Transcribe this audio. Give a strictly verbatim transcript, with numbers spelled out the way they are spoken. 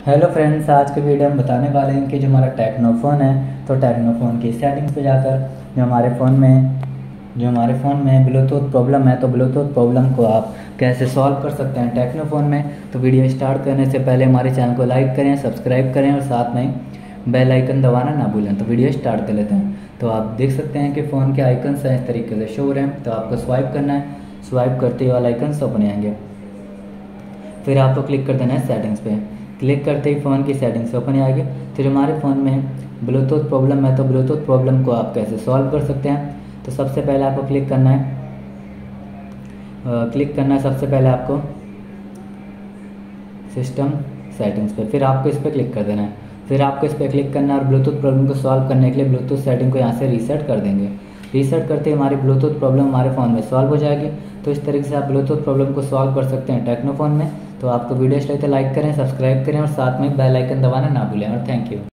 Hello friends, आज के video में बताने वाले हैं कि जो हमारा टेक्नोफ़ोन है तो टेक्नोफ़ोन की सेटिंग्स पे जाकर जो हमारे फ़ोन में जो हमारे फ़ोन में ब्लूटूथ प्रॉब्लम है तो ब्लूटूथ प्रॉब्लम को आप कैसे सॉल्व कर सकते हैं टेक्नोफ़ोन में। तो वीडियो स्टार्ट करने से पहले हमारे चैनल को लाइक करें, सब्सक्राइब करें और साथ में बेल आइकन दबाना ना भूलें। तो वीडियो स्टार्ट कर लेते हैं। तो आप देख सकते हैं कि फ़ोन के आइकन्स हैं इस तरीके से शो हो रहे हैं। तो आपको स्वाइप करना है, स्वाइप करते ही वाला आइकन्स ओपन आएंगे। फिर आपको क्लिक कर देना है सेटिंग्स पे। क्लिक करते ही फ़ोन की सेटिंग्स ओपन आएगी। फिर हमारे फ़ोन में ब्लूटूथ प्रॉब्लम है तो ब्लूटूथ प्रॉब्लम को आप कैसे सॉल्व कर सकते हैं। तो सबसे पहले आपको क्लिक करना है क्लिक करना है सबसे पहले आपको सिस्टम सेटिंग्स पे। फिर आपको इस पर क्लिक कर देना है। फिर आपको इस पर क्लिक करना है और ब्लूटूथ प्रॉब्लम को सॉल्व करने के लिए ब्लूटूथ सेटिंग को यहाँ से रीसेट कर देंगे। रीसेट करते ही हमारी ब्लूटूथ प्रॉब्लम हमारे फ़ोन में सॉल्व हो जाएगी। तो इस तरीके से आप ब्लूटूथ प्रॉब्लम को सॉल्व कर सकते हैं टेक्नोफ़ोन में। तो आपको वीडियो अच्छी लगे तो लाइक करें, सब्सक्राइब करें और साथ में बेल आइकन दबाना ना भूलें। और थैंक यू।